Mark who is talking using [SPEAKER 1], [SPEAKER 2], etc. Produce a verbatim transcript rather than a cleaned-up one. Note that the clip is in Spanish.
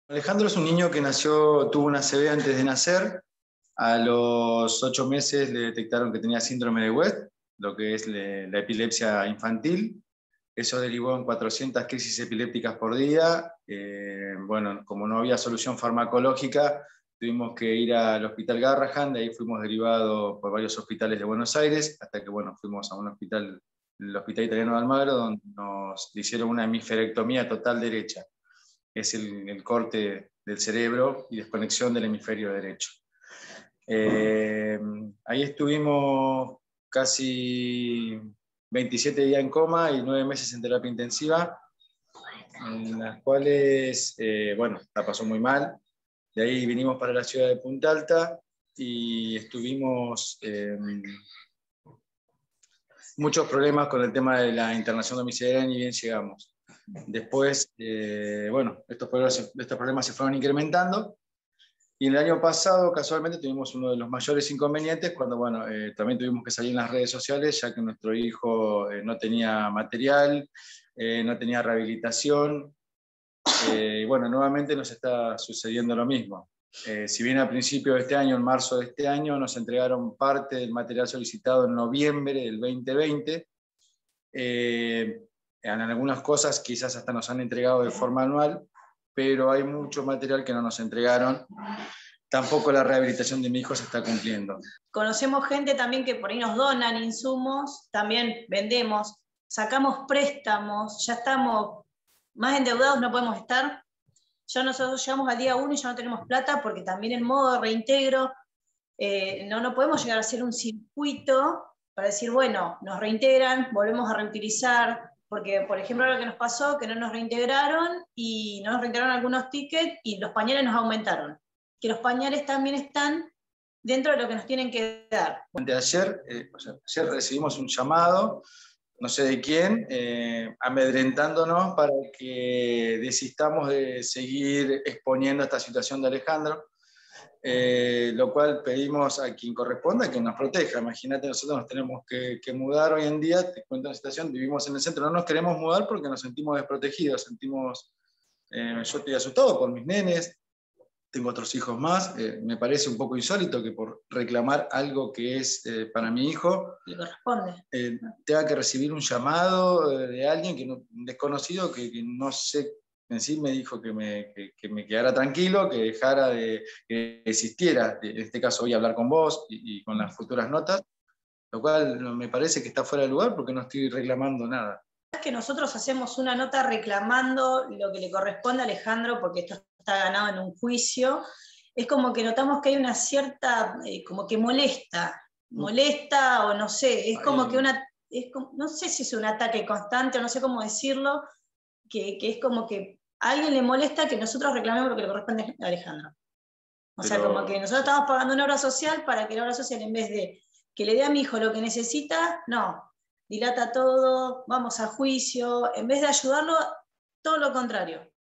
[SPEAKER 1] Alejandro es un niño que nació, tuvo una A C V antes de nacer. A los ocho meses le detectaron que tenía síndrome de West, lo que es le- la epilepsia infantil. Eso derivó en cuatrocientas crisis epilépticas por día. Eh, bueno, como no había solución farmacológica, tuvimos que ir al Hospital Garrahan. De ahí fuimos derivados por varios hospitales de Buenos Aires, hasta que bueno, fuimos a un hospital, el Hospital Italiano de Almagro, donde nos hicieron una hemisferectomía total derecha. Es el, el corte del cerebro y desconexión del hemisferio derecho. Eh, ahí estuvimos casi veintisiete días en coma y nueve meses en terapia intensiva, en las cuales, eh, bueno, la pasó muy mal. De ahí vinimos para la ciudad de Punta Alta y estuvimos eh, muchos problemas con el tema de la internación domiciliaria, ni bien llegamos. Después, eh, bueno, estos problemas, estos problemas se fueron incrementando. Y el año pasado, casualmente, tuvimos uno de los mayores inconvenientes cuando, bueno, eh, también tuvimos que salir en las redes sociales, ya que nuestro hijo eh, no tenía material, eh, no tenía rehabilitación. Eh, y bueno, nuevamente nos está sucediendo lo mismo. Eh, si bien a principio de este año, en marzo de este año, nos entregaron parte del material solicitado en noviembre del veinte veinte, eh, en algunas cosas quizás hasta nos han entregado de forma anual, pero hay mucho material que no nos entregaron. Tampoco la rehabilitación de mi hijo se está cumpliendo.
[SPEAKER 2] Conocemos gente también que por ahí nos donan insumos, también vendemos, sacamos préstamos, ya estamos más endeudados, no podemos estar. Ya nosotros llegamos al día uno y ya no tenemos plata porque también en modo de reintegro eh, no, no podemos llegar a hacer un circuito para decir, bueno, nos reintegran, volvemos a reutilizar, porque por ejemplo lo que nos pasó, que no nos reintegraron y no nos reintegraron algunos tickets y los pañales nos aumentaron. Que los pañales también están dentro de lo que nos tienen que dar.
[SPEAKER 1] Ayer, eh, o sea, ayer recibimos un llamado, no sé de quién, eh, amedrentándonos para que desistamos de seguir exponiendo esta situación de Alejandro, eh, lo cual pedimos a quien corresponda que nos proteja. Imagínate, nosotros nos tenemos que, que mudar hoy en día, te cuento una situación, vivimos en el centro, no nos queremos mudar porque nos sentimos desprotegidos, sentimos, eh, yo estoy asustado por mis nenes. Tengo otros hijos más, eh, me parece un poco insólito que por reclamar algo que es eh, para mi hijo,
[SPEAKER 2] le corresponde.
[SPEAKER 1] Eh, tenga que recibir un llamado eh, de alguien que no, un desconocido que, que no sé, en sí me dijo que me, que, que me quedara tranquilo, que dejara de que existiera, en este caso voy a hablar con vos y, y con las futuras notas, lo cual me parece que está fuera de lugar porque no estoy reclamando nada.
[SPEAKER 2] Es que nosotros hacemos una nota reclamando lo que le corresponde a Alejandro, porque esto está ganado en un juicio, es como que notamos que hay una cierta, eh, como que molesta, molesta o no sé, es como que una, es como, no sé si es un ataque constante o no sé cómo decirlo, que, que es como que a alguien le molesta que nosotros reclamemos lo que le corresponde a Alejandro. O sea,
[SPEAKER 1] Pero,
[SPEAKER 2] como que nosotros estamos pagando una obra social para que la obra social, en vez de que le dé a mi hijo lo que necesita, no, dilata todo, vamos a juicio, en vez de ayudarlo, todo lo contrario.